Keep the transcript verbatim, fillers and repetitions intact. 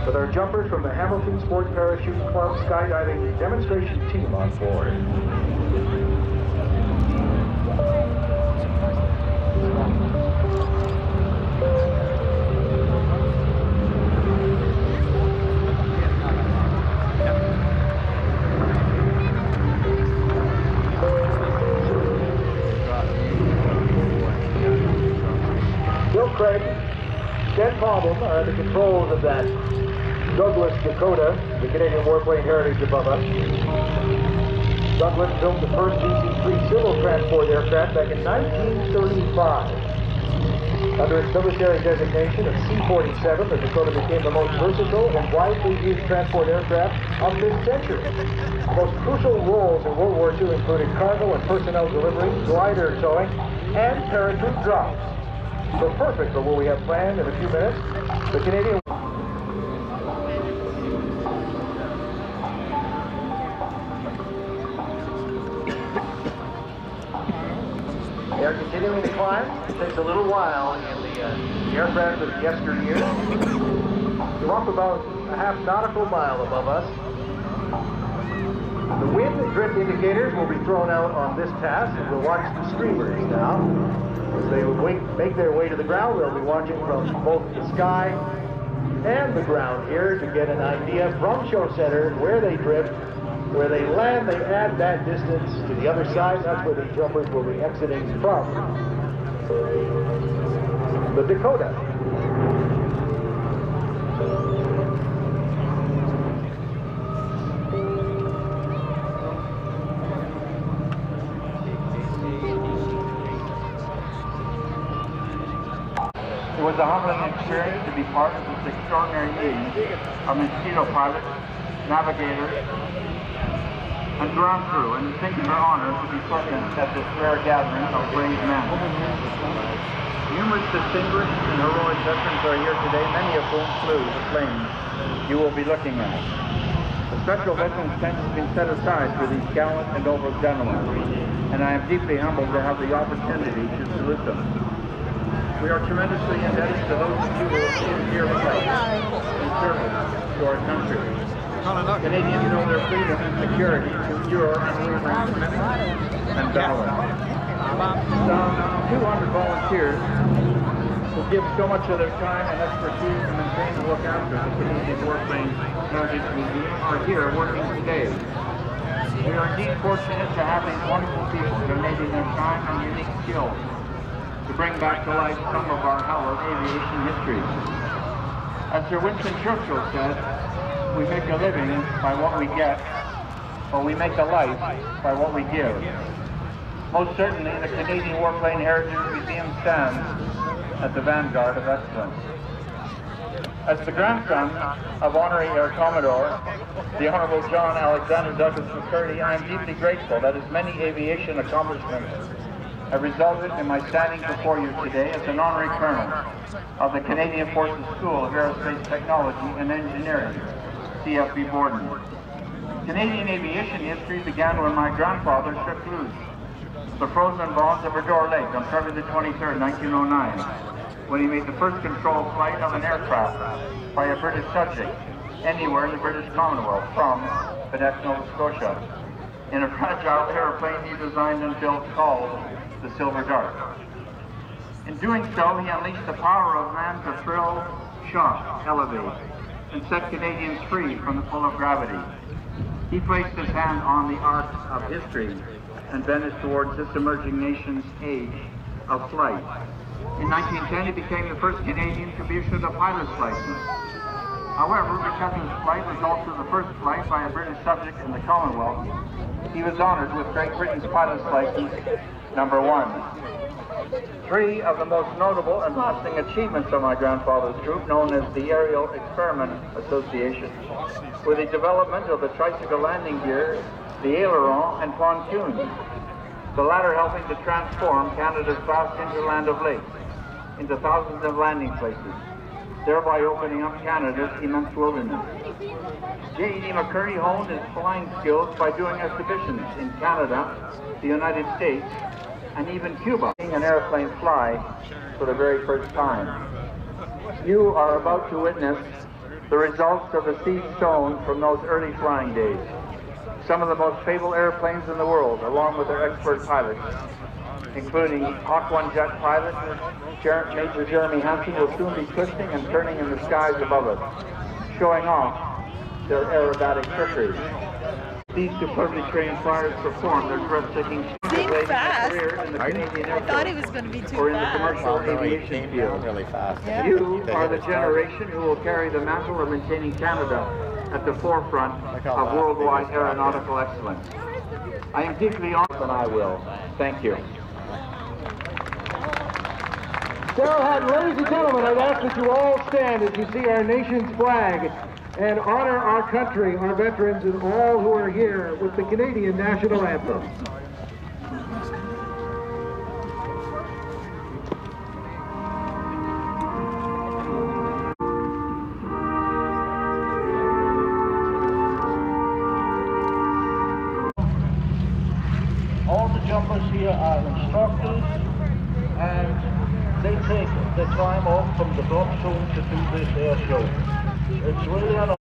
with our jumpers from the Hamilton Sports Parachute Club skydiving demonstration team on board. Bill Craig, Ken Paubum are at the controls of that Douglas Dakota, the Canadian Warplane Heritage above us. Douglas built the first D C three civil transport aircraft back in nineteen thirty-five. Under its military designation of C forty-seven, the Dakota became the most versatile and widely used transport aircraft of this century. The most crucial roles in World War Two included cargo and personnel delivery, glider towing, and parachute drops. So perfect for what we have planned in a few minutes. The Canadian They are continuing to climb. It takes a little while in the, uh, the aircraft of yesteryear. We're up about a half nautical mile above us. The wind and drift indicators will be thrown out on this task, and we'll watch the streamers now. As they wait, make their way to the ground, we'll be watching from both the sky and the ground here to get an idea from Show Center where they drift. Where they land, they add that distance to the other side. That's where the jumpers will be exiting from. The Dakota. It was a humbling experience to be part of this extraordinary team of mosquito pilots, navigators, and ground crew, and think it an honor to be present at this rare gathering of brave men. Numerous distinguished and heroic veterans are here today, many of whom flew the flames you will be looking at. A special veterans tent has been set aside for these gallant and noble gentlemen, and I am deeply humbled to have the opportunity to salute them. We are tremendously indebted to those of you who have seen here life in service to our country. Canadians know their freedom and security through your unwavering commitment and valor. Some two hundred volunteers who give so much of their time and expertise to maintain and look after the Canadian Warplane Heritage Museum are here working today. We are indeed fortunate to have these wonderful people donating their time and unique skills to bring back to life some of our hallowed aviation history. As Sir Winston Churchill said, we make a living by what we get, but we make a life by what we give. Most certainly, the Canadian Warplane Heritage Museum stands at the vanguard of excellence. As the grandson of Honorary Air Commodore, the Honorable John Alexander Douglas McCurdy, I am deeply grateful that his many aviation accomplishments have resulted in my standing before you today as an honorary colonel of the Canadian Forces School of Aerospace Technology and Engineering, C F B Borden. Canadian aviation history began when my grandfather shook loose the frozen bones of Redor Lake on February the twenty-third, nineteen oh nine, when he made the first controlled flight of an aircraft by a British subject anywhere in the British Commonwealth from Quebec, Nova Scotia, in a fragile airplane he designed and built called the Silver Dart. In doing so, he unleashed the power of man to thrill, shock, elevate, and set Canadians free from the pull of gravity. He placed his hand on the arc of history and bent it towards this emerging nation's age of flight. In nineteen ten, he became the first Canadian to be issued a pilot's license. However, because his flight was also the first flight by a British subject in the Commonwealth, he was honored with Great Britain's pilot's license number one. Three of the most notable and lasting achievements of my grandfather's troop, known as the Aerial Experiment Association, were the development of the tricycle landing gear, the aileron, and pontoon, the latter helping to transform Canada's vast hinterland of lakes into thousands of landing places, thereby opening up Canada's immense wilderness. J E D McCurdy honed his flying skills by doing exhibitions in Canada, the United States, and even Cuba, seeing an airplane fly for the very first time. You are about to witness the results of the seed sown from those early flying days. Some of the most fabled airplanes in the world, along with their expert pilots, including Hawk one jet pilot Jer- Major Jeremy Hansen, will soon be twisting and turning in the skies above us, showing off their aerobatic trickery. These superbly trained flyers perform their breathtaking Seemed fast. career in the Canadian Air I thought Force he was going to be too or in the fast. commercial Well, no, he aviation came down field. really fast. Yeah. You They are hit the his generation who will carry the mantle of maintaining Canada at the forefront Look how of fast worldwide they just got aeronautical excellence. I am deeply honored, and I will. Thank you. Daryl Hatton, ladies and gentlemen, I'd ask that you all stand as you see our nation's flag and honor our country, our veterans, and all who are here with the Canadian National Anthem. All the jumpers here are instructors, and they take the time off from the drop zone to do this air show. It's really an